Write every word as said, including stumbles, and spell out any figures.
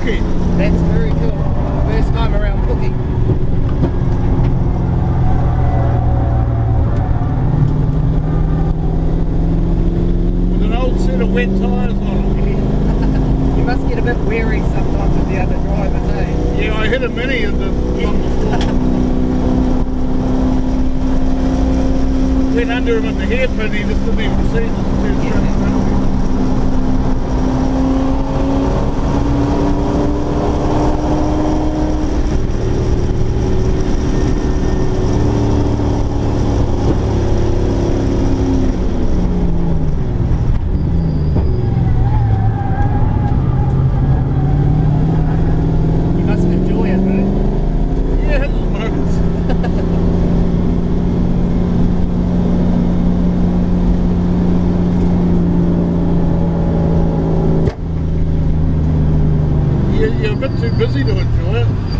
Puke. That's very cool. First time around Puke. With an old set of wet tyres on it. You must get a bit weary sometimes with the other drivers, eh? Yeah, I hit a mini in the, Yeah. on the floor. Went under him in the hairpin, he just didn't even see the turn straight around. You must enjoy it, though. Yeah, it was moments. You're, you're a bit too busy to enjoy it.